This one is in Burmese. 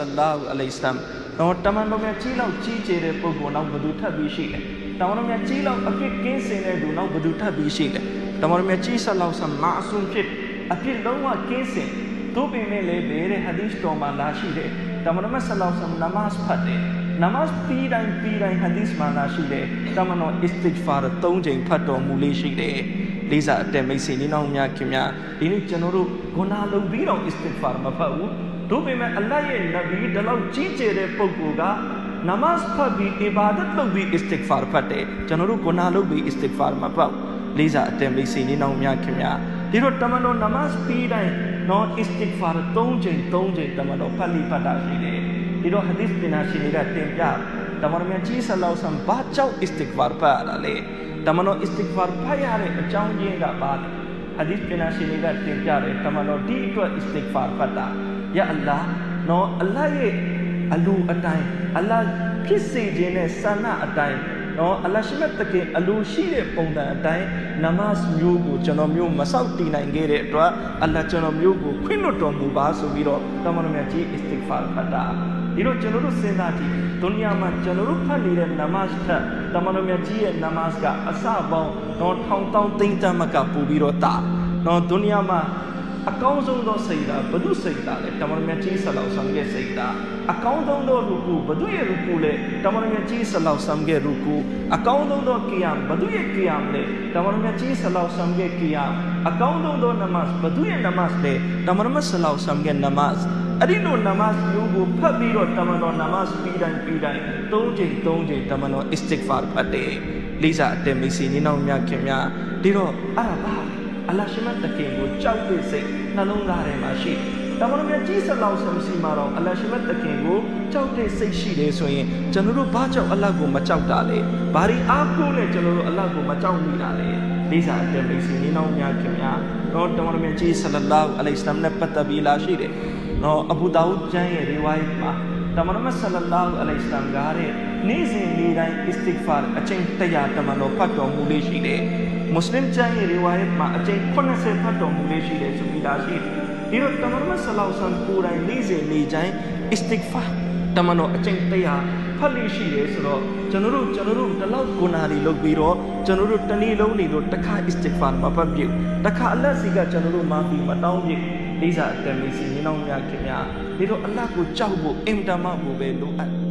sallallahu alaihi wasallam တော့တမန်တော်များကြီးလောက်ကြီးကျယ်တဲ့ပုဂ္ဂိုလ်နောက်ဘယ်သူထပ်ပြီးရှိလဲတမန်တော်များကြီးလောက်အပြစ်ကင်းစင်တဲ့သူနောက်ဘယ်သူထပ်ပြီးရှိလဲတမန်တော်များကြီးဆလ္လာဟူအလိုင်းဝါဆလမ်မာအဆူမ်ဖြစ်အပြစ်လုံးဝကင်းစင်သို့ပေမဲ့လည်းဘယ်တဲ့ဟာဒီသ်တော်မှာလာရှိတဲ့တမန်တော်မြတ်ဆလ္လာဟူအလိုင်းဝါဆလမ်နမတ်ဖတ်တယ်နမတ်ပြီးတိုင်းဟာဒီသ်မှာလာရှိတဲ့တမန်တော်အစ္စတစ်ဖာရ3ချိန်ဖတ်တော်မူလေးရှိတယ်လေးစားအတက်မိတ်ဆွေလေးနောင်များခင်များဒီနေ့ကျွန်တော်တို့ဂုဏလုံးပြီးတော့အစ္စတစ်ဖာမဖတ်ဘူးတို့ပေမဲ့အလ္လာဟ်ရဲ့နဗီဒီလောက်ကြီးကျယ်တဲ့ပုဂ္ဂိုလ်ကနမတ်ဖတ်ပြီးအီဘာဒတ်လုပ်ပြီးအစ္စတစ်ဖာဖတ်တယ်ကျွန်တော်တို့ဂုဏလုံးပြီးအစ္စတစ်ဖာမဖတ်လေးစားအတက်မိတ်ဆွေလေးနောင်များခင်များဒီတော့တမန်တော်နမတ်ပြီးတိုင်းနော်အစ္စတစ်ဖာ3ချိန်တမန်တော်ဖတ်လိဖတ်တာရှိတယ်ဒီတော့ဟာဒီသ်ပညာရှင်တွေကတင်ပြတမန်တော်မြတ်ကြီးဆလ္လာဟူအလိုင်းဝါဆလမ်ဘာကြောင့်အစ္စတစ်ဖာဖတ်ရလဲတမန်တော်အစ္စတစ်ဖာဖတ်ရတဲ့အကြောင်းရင်းကဘာလဲဟာဒီသ်ပညာရှင်တွေကတင်ပြတယ်တမန်တော်ဒီအတွက်အစ္စတစ်ဖာဖတ်တာယာအလ္လာဟ်နော်အလ္လာဟ်ရဲ့အလိုအတိုင်းအလ္လာဟ်ဖြစ်စေခြင်းနဲ့ဆန္ဒအတိုင်းနော်အလ္လာဟ်ရှိမတ်တကယ်အလိုရှိတဲ့ပုံစံအတိုင်းနမတ်မျိုးကိုကျွန်တော်မျိုးမဆောက်တည်နိုင်ခဲ့တဲ့အတွက်အလ္လာဟ်ကျွန်တော်မျိုးကိုခွင့်လွှတ်တော်မူပါဆိုပြီးတော့တမန်တော်မြတ်ကြီးအစ္စတစ်ဖာဖတ်တာဒီတော့ကျွန်တော်တို့စဉ်းစားကြည့်ဒုနီယာမှာကျွန်တော်တို့ဖတ်နေတဲ့နမတ်ထက်တမန်တော်မြတ်ကြီးရဲ့နမတ်ကအစပေါင်းတော့ထောင်တောင်းသိမ့်တမကပို့ပြီးတော့တာတော့ဒုနီယာမှာအကောင်းဆုံးသောစိတ်ဓာတ်ဘု து စိတ်ဓာတ်လဲတမန်တော်မြတ်ကြီးဆလ္လာဟူအလိုင်းဝါဆလမ်ရဲ့စိတ်ဓာတ်အကောင်းဆုံးသောရူကူဘု து ရဲ့ရူကူလဲတမန်တော်မြတ်ကြီးဆလ္လာဟူအလိုင်းဝါဆလမ်ရဲ့ရူကူအကောင်းဆုံးသောကီယမ်ဘု து ရဲ့ကီယမ်လဲတမန်တော်မြတ်ကြီးဆလ္လာဟူအလိုင်းဝါဆလမ်ရဲ့ကီယမ်အကောင်းဆုံးသောနမတ်ဘု து ရဲ့နမတ်လဲတမန်တော်မြတ်ဆလ္လာဟူအလိုင်းဝါဆလမ်ရဲ့နမတ်အဲ့ဒီလိုနမတ်မျိုးကိုဖတ်ပြီးတော့တမန်တော်နမတ်ပြီးတိုင်း3ချိန်တမန်တော်အစ္စတစ်ဖာဖတ်တယ်လေးစားအတက်မိတ်ဆွေညီနောင်များခင်များဒီတော့အဲ့ဒါပါအလ္လာဟ်ရှိမတ်တခင်ကိုကြောက်တဲ့စိတ်နှလုံးသားထဲမှာရှိတမန်တော်မြတ်ကြီးဆလ္လာဟူအလိုင်းဝါဆလမ်စီမှာတော့အလ္လာဟ်ရှိမတ်တခင်ကိုကြောက်တဲ့စိတ်ရှိတယ်ဆိုရင်ကျွန်တော်တို့ဘာကြောင့်အလ္လာဟ်ကိုမကြောက်တာလဲဘာဒီအားကိုးနဲ့ကျွန်တော်တို့အလ္လာဟ်ကိုမကြောက်မိတာလဲလေးစားအတက်မိတ်ဆွေညီနောင်များခင်များတော့တမန်တော်မြတ်ကြီးဆလ္လာလာဟူအလိုင်းဝါဆလမ်နဲ့ပတ်သက်ပြီးလာရှိတယ်နော်အဘူဒါဝုဒ်ကျမ်းရဲ့ရီဝိုင်တ်မှာတမန်တော်မြတ်ဆလ္လာလာဟူအလိုင်းဝါဆလမ်ကတဲ့နေ့စဉ်နေ့တိုင်းအစ္စတစ်ဖာအချိန်100တမန်တော်ဖတ်တော်မူလေးရှိတယ်မွတ်စလင်ကျမ်းရဲ့ရီဝိုင်တ်မှာအချိန်80ဖတ်တော်မူလေးရှိတယ်ဆိုပြီးလာရှိတယ်ဒီတော့တမန်တော်မြတ်ဆလ္လာလာဟူအလိုင်းဝါဆလမ်ကိုယ်တိုင်နေ့စဉ်နေ့တိုင်းအစ္စတစ်ဖာတမန်တော်အချိန်100ဖတ်လို့ရှိတယ်ဆိုတော့ကျွန်တော်တို့ဒီလောက်ဂုဏတွေလုပ်ပြီးတော့ကျွန်တော်တို့တနေ့လုံးနေလို့တစ်ခါအစ္စတစ်ဖာမဖတ်ပြတစ်ခါအလတ်စီကကျွန်တော်တို့မာပြီးမတောင်းပြလေးစားအတမီစီညီနောင်များခင်များဒီတော့အလတ်ကိုကြောက်ဖို့အင်တာမဖို့ပဲလိုအပ်